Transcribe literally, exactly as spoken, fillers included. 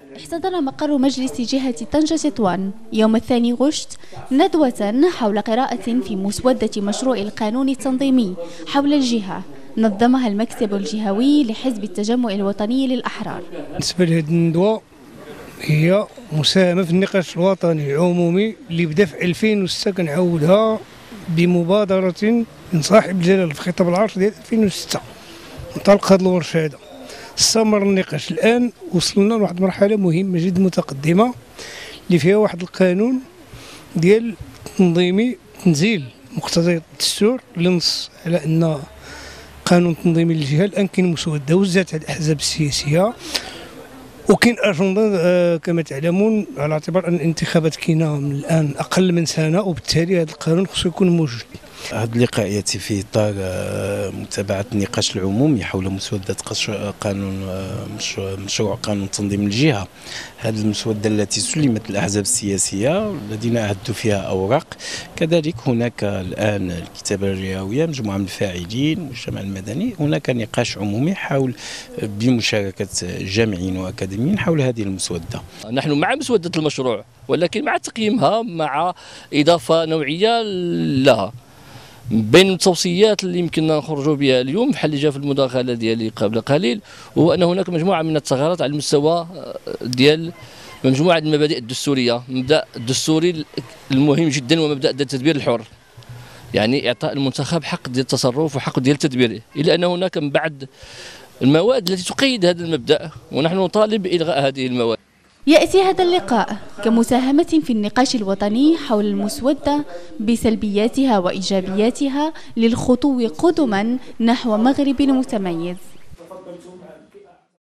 احتضن مقر مجلس جهة طنجة تطوان يوم الثاني غشت ندوة حول قراءة في مسودة مشروع القانون التنظيمي حول الجهة نظمها المكتب الجهوي لحزب التجمع الوطني للأحرار. بالنسبة لهذه الندوة هي مساهمة في النقاش الوطني العمومي اللي بدا في ألفين وستة، كنعاودها بمبادرة من صاحب الجلالة في خطاب العرش ديال ألفين وستة. انطلق هذه الورشة هذا، استمر النقاش. الآن وصلنا لواحد المرحلة مهمة جدا متقدمة اللي فيها واحد القانون ديال تنظيمي تنزيل مقتضيات الدستور اللي نص على أن قانون تنظيمي للجهة. الآن كاين مسودة وزات على الأحزاب السياسية وكاين أجندة كما تعلمون، على اعتبار أن الانتخابات كاينة من الآن أقل من سنة، وبالتالي هذا القانون خصو يكون موجود. هذا اللقاء يأتي في إطار متابعة النقاش العمومي حول مسودة قانون مشروع قانون تنظيم الجهة. هذه المسودة التي سلمت للأحزاب السياسية الذين أعدوا فيها أوراق. كذلك هناك الآن الكتابة الجهوية، مجموعة من الفاعلين والمجتمع المدني. هناك نقاش عمومي حول بمشاركة جامعيين وأكاديميين حول هذه المسودة. نحن مع مسودة المشروع، ولكن مع تقييمها، مع إضافة نوعية لها. بين التوصيات اللي يمكننا نخرجوا بها اليوم بحال اللي جاء في المداخله ديالي قبل قليل، هو ان هناك مجموعه من الثغرات على المستوى ديال مجموعه المبادئ الدستوريه. مبدا الدستوري المهم جدا هو مبدا التدبير الحر، يعني اعطاء المنتخب حق ديال التصرف وحق ديال التدبير، الا ان هناك من بعد المواد التي تقيد هذا المبدا، ونحن نطالب بالغاء هذه المواد. يأتي هذا اللقاء كمساهمة في النقاش الوطني حول المسودة بسلبياتها وإيجابياتها للخطو قدما نحو مغرب متميز.